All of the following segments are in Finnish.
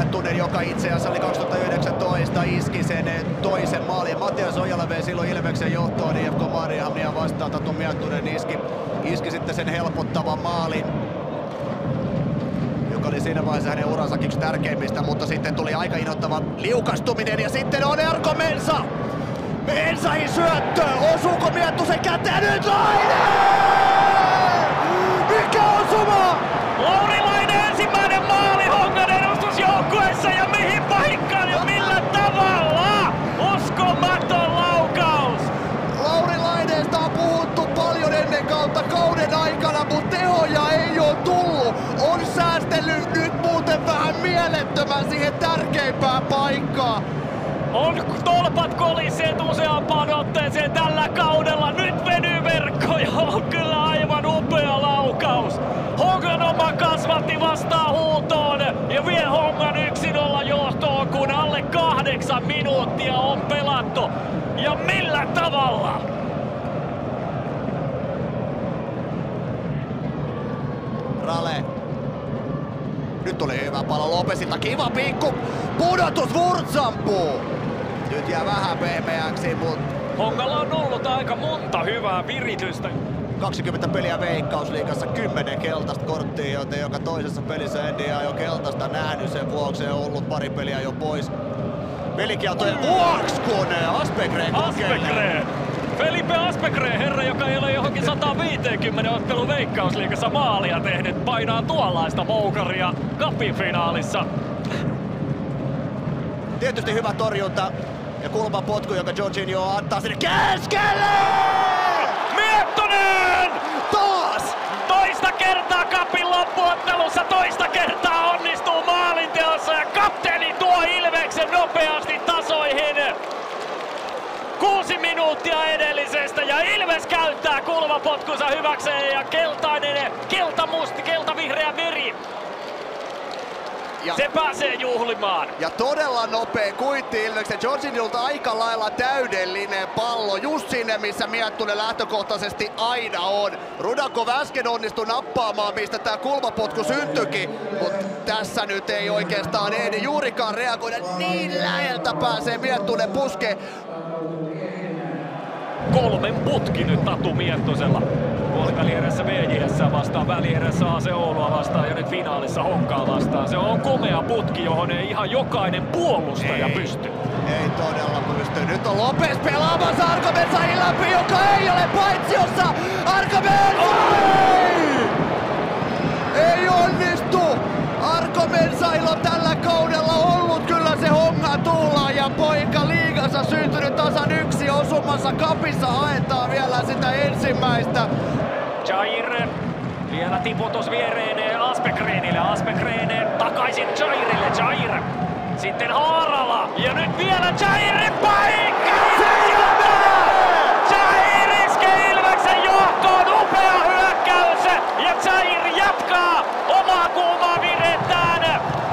Miettunen, joka itse asiassa oli 2019, iski sen toisen maalin. Matias Ojala vei silloin Ilveksen johtoon IFK Mariehamnia vastaan. Tatu Miettunen iski sitten sen helpottavan maalin, joka oli siinä vaiheessa hänen uransakin yksi tärkeimmistä, mutta sitten tuli aika innoittava liukastuminen ja sitten on Erko Mensa! Mensahin syöttö! Osuuko Miettusen käteen? Nyt Laine! Mikä osuma? Laurilainen ensimmäinen maali Hongan edustusjoukkueessa ja mihin paikkaan ja millä tavalla? Uskomaton laukaus! Laurilaineesta on puhuttu paljon ennen kautta kauden aikana, mutta tehoja ei ole tullut. On säästellyt nyt muuten vähän mielettömän siihen tärkeimpään paikkaan. On tolpat koliseet useampaan otteeseen tällä kaudella. Nyt venyy verkko ja on kyllä aivan upea laukaus. Hongan oma kasvatti vastaan huutoon ja vie Hongan 1-0 johtoon, kun alle 8 minuuttia on pelattu. Ja millä tavalla? Rale. Nyt oli hyvä palo Lopesilta, kiva pikku pudotus Wurtz ampuu. Nyt jää vähän pehmeäksi, mutta Hongalla on ollut aika monta hyvää viritystä. 20 peliä Veikkausliigassa, 10 keltaista korttia, joten joka toisessa pelissä en jo keltaista nähnyt, sen vuoksi on ollut pari peliä jo pois pelikieltojen vuoksi, kun Aspegren kokeilee. Felipe Aspegren, herra, joka ei ole johonkin 150 ottelun Veikkausliigassa maalia tehnyt, painaa tuollaista moukaria cupin finaalissa. Tietysti hyvä torjunta ja kulmapotku, joka Jorginho antaa sinne keskelle! Miettunen! Taas! Toista kertaa cupin loppuottelussa, toista kertaa onnistuu maalinteossa ja kapteeni tuo Ilveksen nopeasti tasoihin. 6 minuuttia edellisestä ja Ilves käyttää kulmapotkunsa hyväkseen ja keltainen, keltamusti, keltavihreä meri. Se pääsee juhlimaan. Ja todella nopea kuitti Ilveksen. Jorginholta aika lailla täydellinen pallo. Just sinne, missä Miettunen lähtökohtaisesti aina on. Rudakov äsken onnistui nappaamaan, mistä tää kulmapotku syntyikin. Mutta tässä nyt ei oikeastaan ehdi juurikaan reagoida. Niin läheltä pääsee Miettunen puskee. 3 putki nyt Tatu Miettosella. Puolivälierässä VJS vastaan, välierässä AC Oulua vastaan ja nyt finaalissa Honkaa vastaan. Se on komea putki, johon ei ihan jokainen puolustaja pysty. Ei todella pysty. Nyt on Lopes pelaamassa Arko Mensahin läpi, joka ei ole paitsiossa. Arko Mensa! Ei onnistu! Arko Mensailla on tällä kaudella ollut kyllä se Hongan tuulaaja poika, liigassa syntynyt tasan 1 osumassa, kapissa haetaan vielä sitä ensimmäistä. Jair, vielä tiputus viereen Aspegrenille, Aspegren takaisin Jairille, Jair, sitten Haarala ja nyt vielä Jairin paikka! Jair iskee Ilveksen johtoon, upea hyökkäys ja Jair jatkaa omaa kuumaa virettään.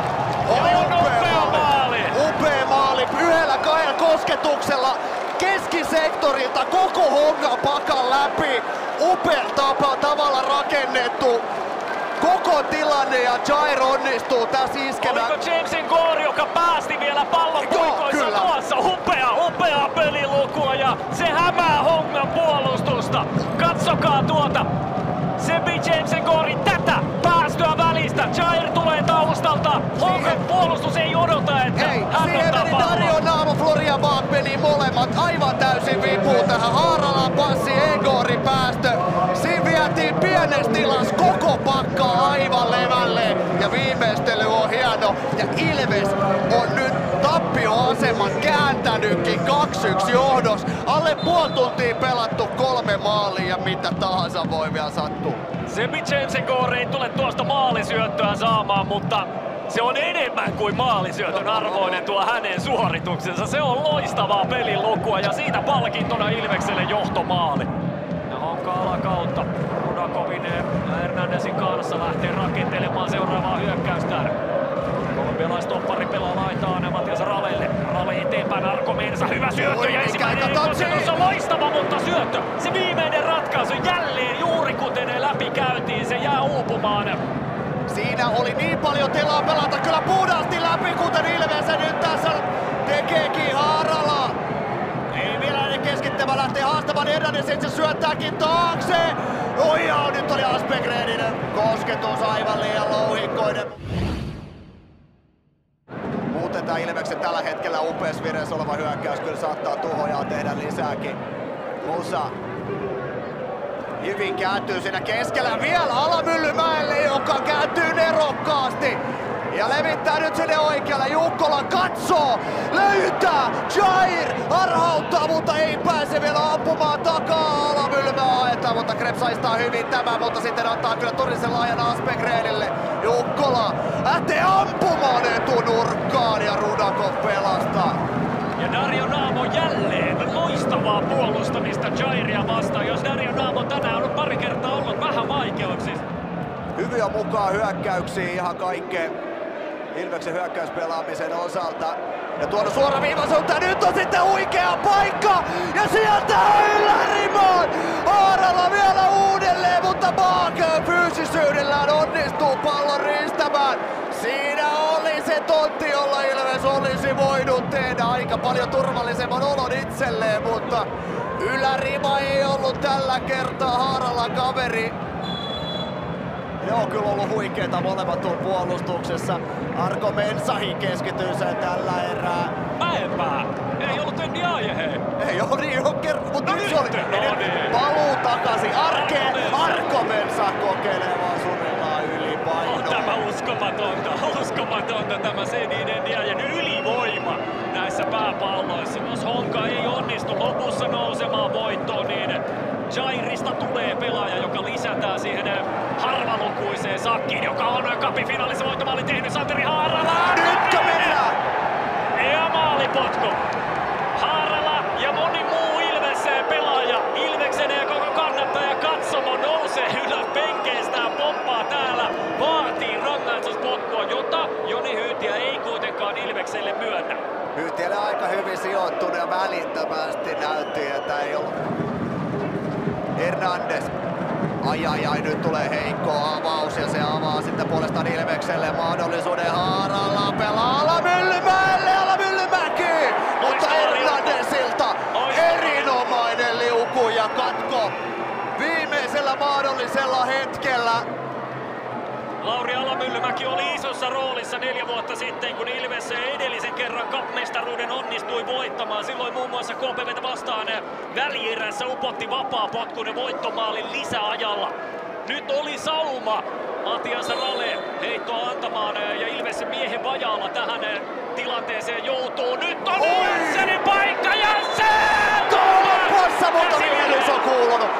Upea maali, yhdellä kahdella kosketuksella keskisektorilta koko Hongan pakan läpi. Upealla tavalla rakennettu koko tilanne ja Jair onnistuu tässä iskemään. Oliko Jamesin goal, joka päästi vielä pallon puikoissa tuossa? Upea pelilukua ja se hämää Hongan puolustusta. Katsokaa tuota. Sebi Jamesin goal, tätä päästöä välistä. Jair tulee taustalta. Hongan puolustus ei odota, että hän ottaa pallon. Dario Naamo, Florian Baak meni molemmat aivan täysin vipuun tähän. Haaralan passi, Egori päästö. Siinä vietiin pienessä tilassa koko pakkaa aivan levälle. Ja viimeistely on hieno. Ja Ilves on nyt tappioaseman kääntänytkin 2-1 johdos. Alle puoli tuntia pelattu 3 maalia ja mitä tahansa voi vielä sattua. Sebi Jamesin goal ei tule tuosta maalisyöttöä saamaan, mutta se on enemmän kuin maalisyötön arvoinen tuo hänen suorituksensa. Se on loistavaa pelilukua ja siitä palkintona Ilvekselle johtomaali. Ja Honka alakautta Rudakovin ja Hernandezin kanssa lähtee rakentelemaan seuraavaa hyökkäystään. Kolumbialaistoppari pelaa laitaan Matias Ralelle. Rale eteenpäin, Arko Mensa, hyvä syöttö ja ensimmäinen kosketus on loistava, mutta syöttö. Se viimeinen ratkaisu jälleen juuri kuten läpi käytiin, se jää uupumaan. Siinä oli niin paljon tilaa pelata kyllä puhdaasti läpi, kuten Ilves nyt tässä tekeekin Haarala. Ei vielä ennen keskittämä lähtee haastamaan Hernandez, se syöttääkin taakse. Oi ja nyt oli Aspegrenin kosketus aivan liian louhikkoinen. Muuten tää Ilveksen tällä hetkellä upeassa vireessä oleva hyökkäys kyllä saattaa tuhojaa tehdä lisääkin. Musa hyvin kääntyy siinä keskellä vielä Alamyllymäelle, joka kääntyy nerokkaasti. Ja levittää nyt sinne oikealle. Jukkola katsoo, löytää, Jair harhauttaa, mutta ei pääse vielä ampumaan takaa. Alamyllymäe ajetaan, mutta Krebs haistaa hyvin tämän, mutta sitten antaa kyllä todellisen laajan Aspegrenille. Jukkola lähtee ampumaan etunurkkaan ja Rudakov pelastaa. Ja Dario Namo jälleen loistavaa puolustamista Jairia vastaan, jos Dario Namo tänään on pari kertaa ollut vähän vaikeuksissa. Hyviä mukaan hyökkäyksiä ihan kaikkeen Ilveksen hyökkäyspelaamisen osalta. Ja tuolla suora viivaisuutta, nyt on sitten huikea paikka! Ja sieltä Yllärimaan! Haarala vielä uudelleen, mutta Baake fyysisyydellään onnistuu pallon riistämään. Siinä oli se tontti, jolla Ilves olisi voinut tehdä aika paljon turvallisemman olon itselleen, mutta Ylärima ei ollut tällä kertaa Haaralan kaveri. Ne on kyllä ollut huikeita molemmat tuolla puolustuksessa. Arko Mensahi keskittyy sen tällä erää. Mäenpää! Ei ollut Ndiaye, hei! Ei oo niin, mutta nyt se oli niin. paluu takaisin. Arko Mensah kokeilee vaan surillaan ylipainoa. On tämä uskomatonta tämä Sedin Ndiayen ylivoima näissä pääpalloissa. Jos Honka ei onnistu lopussa nousemaan voittoon, niin Jairista tulee pelaaja, joka lisätään siihen harvalukuiseen sakkiin, joka on kapifinaalissa voittomaali tehnyt Santeri Haarala. Nytkö mennään? Ja maalipotku. Haarala ja moni muu Ilves-pelaaja, Ilveksen ja koko kannattaja katsomo nousee ylös penkeistään, pomppaa täällä, vaatii rangaistuspotkua, jota Joni Hyytiä ei kuitenkaan Ilvekselle myönnä. Hyytiälle aika hyvin sijoittunut ja välittömästi näytti, että ei ollut Hernandez. Ai, nyt tulee heikko avaus ja se avaa sitten puolestaan Ilvekselle mahdollisuuden. Haaralla pelaa Alamyllymäki! Mutta Hernandezilta erinomainen liuku ja katko viimeisellä mahdollisella hetkellä. Lauri Alamyllymäki oli isossa roolissa 4 vuotta sitten, kun Ilves edellisen kerran cup-mestaruuden onnistui voittamaan. Silloin muun muassa KPV:tä vastaan välierässä upotti vapaapotkunen voittomaalin lisäajalla. Nyt oli sauma Matias Rale heittoa antamaan ja Ilves miehen vajaalla tähän tilanteeseen joutuu. Nyt on Janssenin paikka, Janssen! Tuolla mutta Pielys on kuulunut!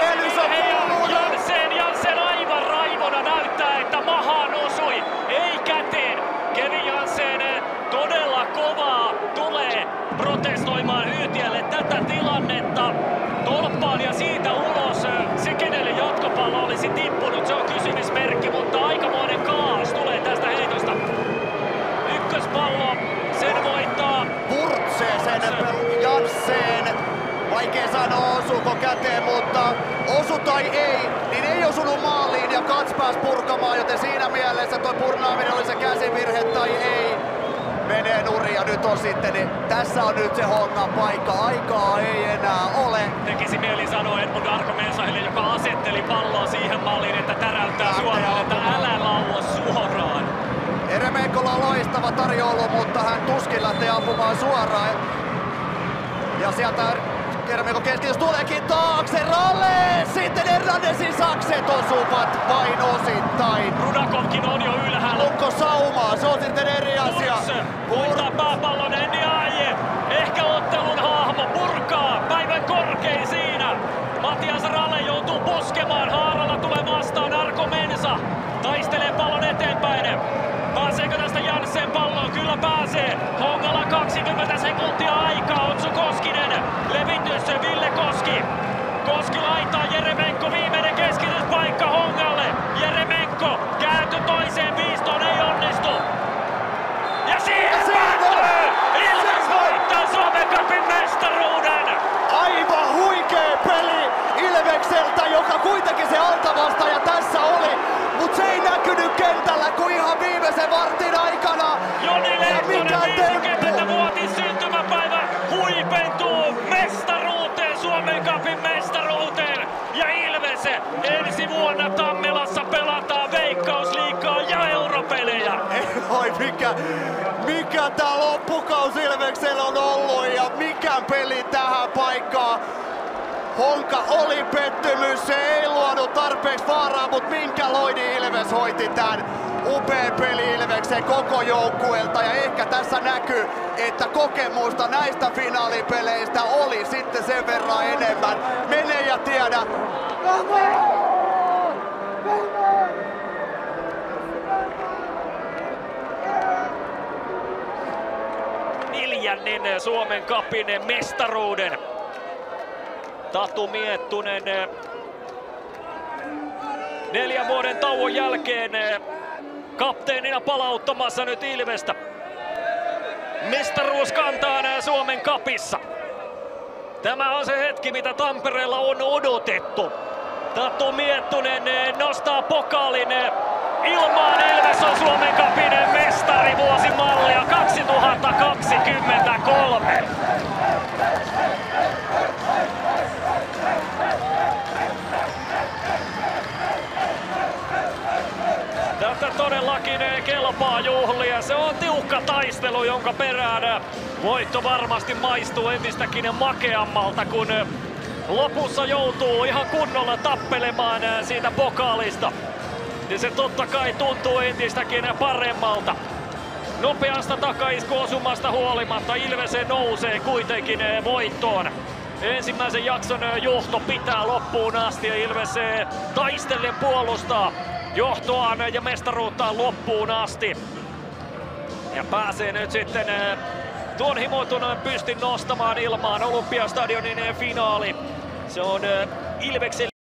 Janssen aivan raivona näyttää, että mahaan osui, ei käteen. Kevin Janssen todella kovaa tulee protestoimaan Hyytiälle tätä tilannetta. Tolppaan ja siitä ulos. Se kenelle jatkopallo olisi tippunut, se on kysymysmerkki, mutta aikamoinen kaos tulee tästä heitosta. Ykköspallo, sen voittaa Purtsee sen Janssen. Vaikea sanoa osuuko käteen, mutta osu tai ei, niin ei osunut maaliin ja Kats pääsi purkamaan, joten siinä mielessä toi purnaaminen oli se käsivirhe tai ei. Menee nurin ja nyt on sitten, niin tässä on nyt se hongan paikka, aikaa ei enää ole. Tekisi mieli sanoa Edmund Arko Mensahille, joka asetteli palloa siihen malliin, että täräyttää suoraan, että älä laua suoraan. Jeremenkolla on loistava tarjoulu, mutta hän tuskin lähtee ampumaan suoraan. Ja sieltä Jeremenko keskitys tuleekin taakse, Rale! Sitten Hernandezin sakset osuvat vain osittain. Rudakovkin on jo ylhäällä. Onko saumaa? Se on sitten eri asia. Voittaa pääpallon Ndiaye. Ehkä ottelun hahmo purkaa päivän korkein siinä. Matias Rale joutuu puskemaan. Haarala tulee vastaan. Arko Mensa taistelee pallon eteenpäin. Pääseekö tästä Janssen palloon? Kyllä pääsee. Hongalla 20 sekuntia aikaa. Otsu Koskinen. Levitys Ville Koski. Koski laittaa Jeremenko. Viimeinen keskityspaikka Hongalle. Jeremenko käänty toiseen viistoon. Ei onnistu. Ja siihen päättyy! Ilves voittaa Suomen Cupin mestaruuden! Aivan huikee peli Ilvekseltä, joka kuitenkin se altavastaaja tässä oli. Mut se ei näkynyt kentällä, kun ihan viimeisen vartin aikana Joni pelataan Veikkausliigaa ja europelejä. Oi mikä tää loppukausi Ilveksellä on ollut ja mikä peli tähän paikkaan. Honka oli pettymys, se ei luonut tarpeeksi vaaraa, mutta minkä loidi Ilves hoiti tän. Upea peli Ilveksen koko joukkueelta ja ehkä tässä näkyy, että kokemusta näistä finaalipeleistä oli sitten sen verran enemmän. Mene ja tiedä. Neljännen Suomen Cupin mestaruuden. Tatu Miettunen 4 vuoden tauon jälkeen kapteenina palauttamassa nyt Ilvestä mestaruuskantaan Suomen Cupissa. Tämä on se hetki, mitä Tampereella on odotettu. Tatu Miettunen nostaa pokaalin ilmaan. Ilves on Suomen Cupin mestari, vuosimallia 2023. Tätä todellakin kelpaa juhlia. Se on tiukka taistelu, jonka perään voitto varmasti maistuu entistäkin makeammalta, kun lopussa joutuu ihan kunnolla tappelemaan siitä pokaalista. Ja se totta kai tuntuu entistäkin paremmalta. Nopeasta takaiskuosumasta huolimatta Ilves nousee kuitenkin voittoon. Ensimmäisen jakson johto pitää loppuun asti ja Ilves taistellen puolustaa johtoaan ja mestaruuttaan loppuun asti. Ja pääsee nyt sitten tuon himotuneen pystin nostamaan ilmaan Olympiastadionin finaali. Se on Ilveksen